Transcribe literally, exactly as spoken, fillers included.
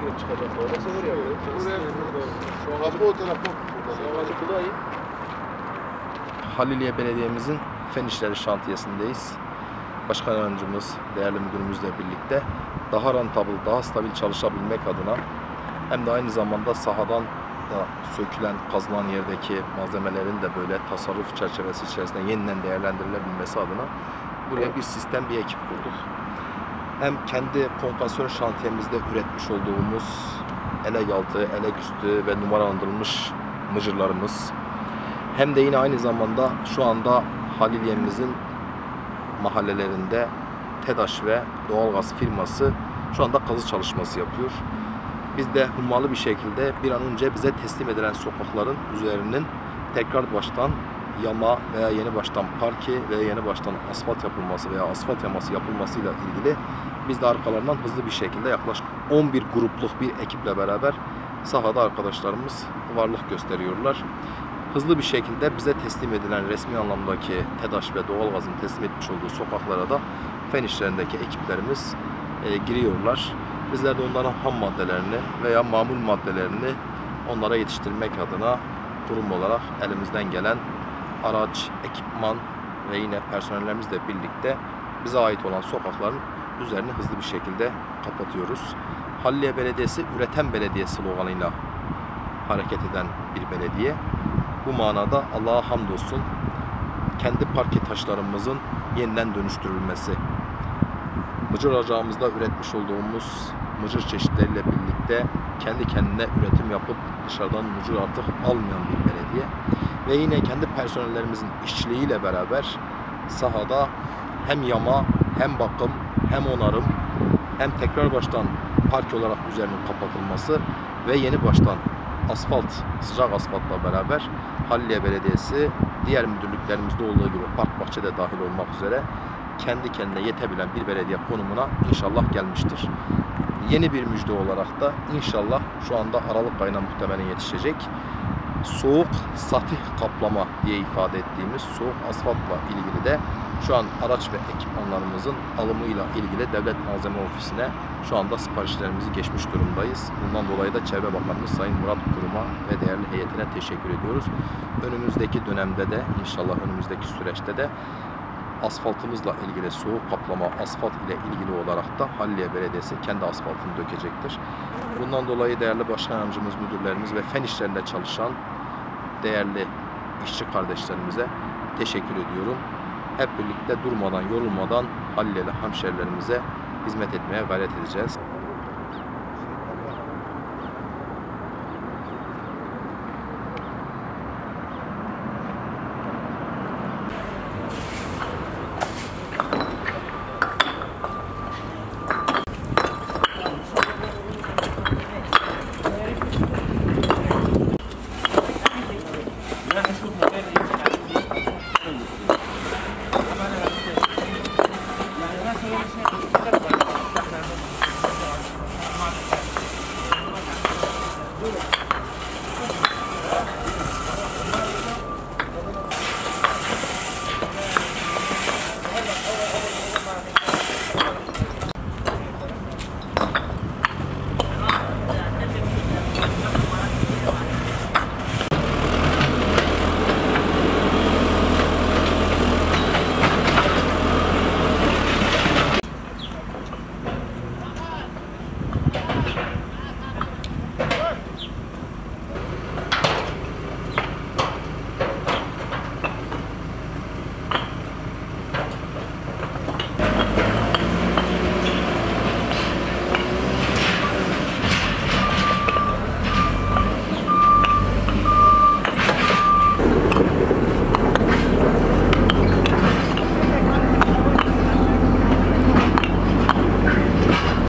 girip çıkacaklar. Orası oraya böyle. Buraya burada. Kapı o tarafa. Bu da iyi. Haliliye Belediye'mizin Fen İşleri Şantiyesindeyiz. Başkan yardımcımız, değerli müdürümüzle birlikte daha rentabl, daha stabil çalışabilmek adına hem de aynı zamanda sahadan da sökülen, kazılan yerdeki malzemelerin de böyle tasarruf çerçevesi içerisinde yeniden değerlendirilebilmesi adına buraya bir sistem, bir ekip kurduk. Hem kendi konkasyon şantiyemizde üretmiş olduğumuz elek altı, elek üstü ve numaralandırılmış mıcırlarımız, hem de yine aynı zamanda şu anda Haliliye'mizin mahallelerinde TEDAŞ ve Doğalgaz firması şu anda kazı çalışması yapıyor. Biz de hummalı bir şekilde bir an önce bize teslim edilen sokakların üzerinin tekrar baştan yama veya yeni baştan parke veya yeni baştan asfalt yapılması veya asfalt yaması yapılmasıyla ilgili biz de arkalarından hızlı bir şekilde yaklaşık on bir grupluk bir ekiple beraber sahada arkadaşlarımız varlık gösteriyorlar. Hızlı bir şekilde bize teslim edilen resmi anlamdaki TEDAŞ ve Doğalgaz'ın teslim etmiş olduğu sokaklara da fen işlerindeki ekiplerimiz e, giriyorlar. Bizler de onların ham maddelerini veya mamul maddelerini onlara yetiştirmek adına kurum olarak elimizden gelen araç, ekipman ve yine personellerimizle birlikte bize ait olan sokakların üzerini hızlı bir şekilde kapatıyoruz. Haliliye Belediyesi üreten belediye sloganıyla hareket eden bir belediye. Bu manada Allah'a hamdolsun kendi parke taşlarımızın yeniden dönüştürülmesi, mıcır ocağımızda üretmiş olduğumuz mıcır çeşitleriyle birlikte kendi kendine üretim yapıp dışarıdan mıcır artık almayan bir belediye ve yine kendi personellerimizin işçiliğiyle beraber sahada hem yama, hem bakım, hem onarım, hem tekrar baştan parke olarak üzerinin kapatılması ve yeni baştan asfalt, sıcak asfaltla beraber Haliliye Belediyesi diğer müdürlüklerimizde olduğu gibi park bahçede dahil olmak üzere kendi kendine yetebilen bir belediye konumuna inşallah gelmiştir. Yeni bir müjde olarak da inşallah şu anda Aralık ayına muhtemelen yetişecek soğuk satih kaplama diye ifade ettiğimiz soğuk asfaltla ilgili de şu an araç ve ekipmanlarımızın alımıyla ilgili Devlet Malzeme Ofisi'ne şu anda siparişlerimizi geçmiş durumdayız. Bundan dolayı da Çevre Bakanımız Sayın Murat Kurum'a ve değerli heyetine teşekkür ediyoruz. Önümüzdeki dönemde de inşallah önümüzdeki süreçte de asfaltımızla ilgili soğuk kaplama asfalt ile ilgili olarak da Haliliye Belediyesi kendi asfaltını dökecektir. Bundan dolayı değerli başkan yardımcımız, müdürlerimiz ve fen işlerinde çalışan değerli işçi kardeşlerimize teşekkür ediyorum. Hep birlikte durmadan, yorulmadan Haliliyeli hemşerilerimize hizmet etmeye gayret edeceğiz.